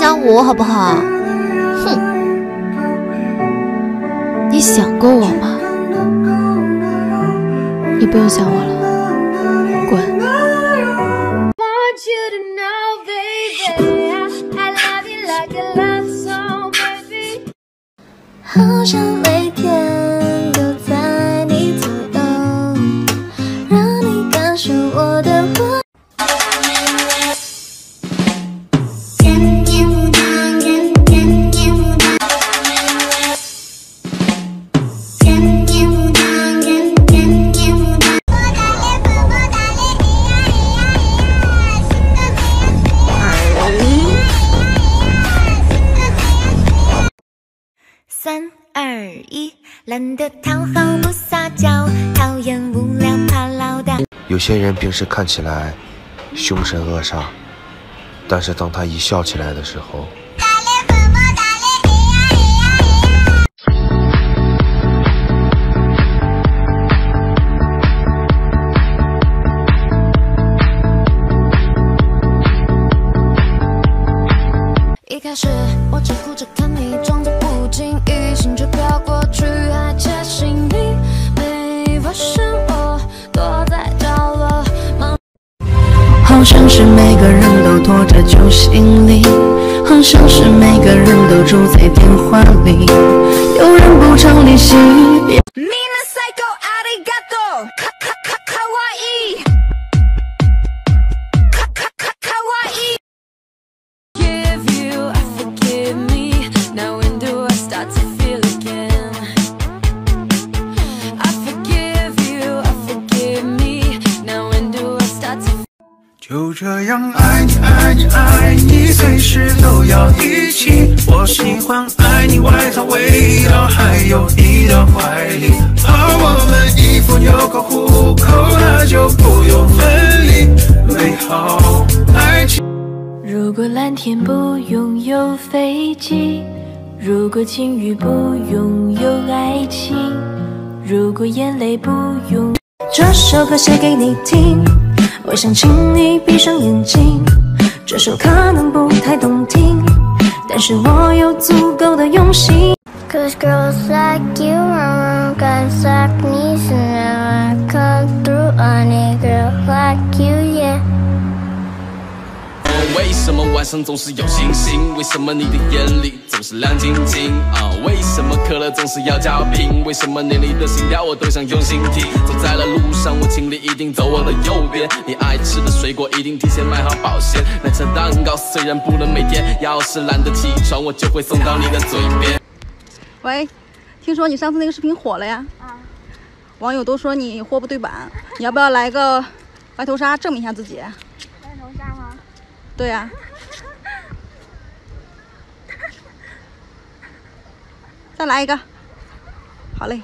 想我好不好？哼，你想过我吗？你不用想我了，滚。 好想每天都在你左右，让你感受我的温。 3、2、1，懒得讨好不撒娇，讨厌无聊怕唠叨。 有些人平时看起来凶神恶煞，但是当他一笑起来的时候， 一开始我只顾着看你，装作不经意，心却飘过去，还窃心你没发现我躲在角落。好像是每个人都拖着旧行李，好像是每个人都住在电话里，有人不常联系。 就这样爱你爱你爱你，随时都要一起。我喜欢爱你外套味道，还有你的怀里。怕我们衣服有个虎口，那就不用分离。美好爱情。 如果蓝天不拥有飞机，如果晴雨不拥有爱情，如果眼泪不拥，这首歌写给你听。我想请你闭上眼睛，这首可能不太动听，但是我有足够的用心。Cause girls like you around guys like me, so never come through on a girl like you, yeah. 为什么晚上总是有星星？为什么你的眼里总是亮晶晶？为什么可乐总是要叫瓶？为什么连你的心跳我都想用心听？走在了路上，我请你一定走我的右边。你爱吃的水果一定提前买好保鲜。奶茶蛋糕虽然不能每天，要是懒得起床，我就会送到你的嘴边。 喂，听说你上次那个视频火了呀？网友都说你货不对版，你要不要来个白头纱证明一下自己？ 白头纱吗？ 对呀。再来一个，好嘞。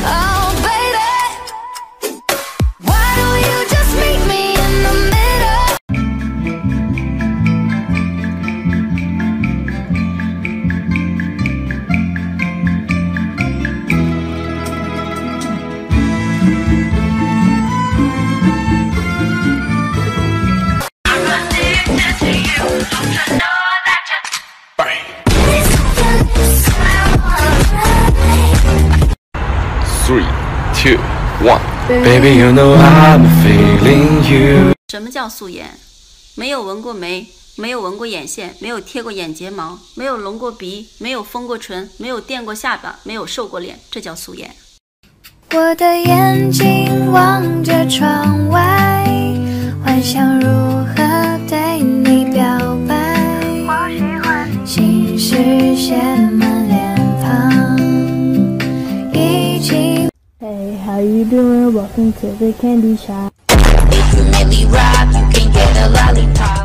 3、2、1 Baby you know I'm feeling you。 什么叫素颜？没有纹过眉，没有纹过眼线，没有贴过眼睫毛，没有隆过鼻，没有丰过唇，没有垫过下巴，没有瘦过脸，这叫素颜。 我的眼睛望着窗外，幻想如何对你表白，心事写满脸庞，已经。Hey, how you doing? Welcome to the candy shop. If you make me rock, you can get a lollipop.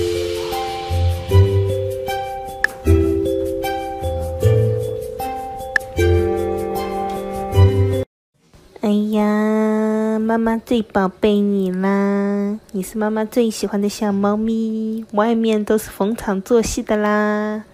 哎呀，妈妈最宝贝你啦！你是妈妈最喜欢的小猫咪，外面都是逢场作戏的啦。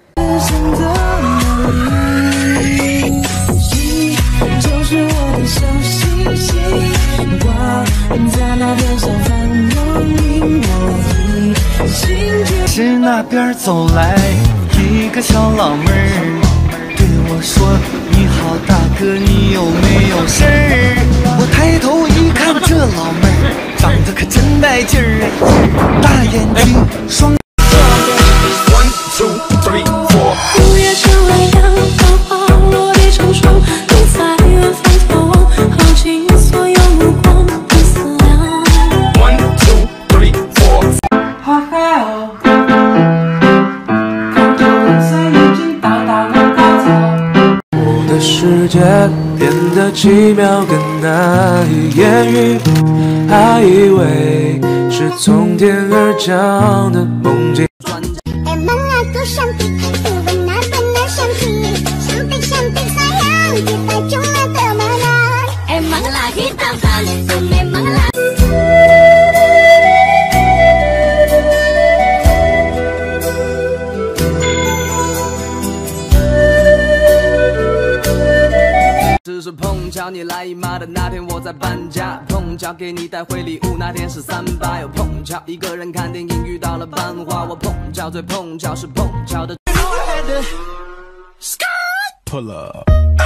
就是我的小星星，挂在那天上繁荣的梦里。 是那边走来一个小老妹儿，对我说：“你好，大哥，你有没有事儿？”我抬头一看，这老妹儿长得可真带劲儿，大眼睛，双。One two three four。午夜城外阳光花落地成霜，你在远方眺望，耗尽所有目光不思量。One two three four。花海哦。我的世界变得奇妙，更难以言喻。还以为是从天而降的梦境。 只是碰巧你来姨妈的那天我在搬家，碰巧给你带回礼物那天是3/8，又碰巧一个人看电影遇到了班花，我碰巧最碰巧是碰巧的。Pull up。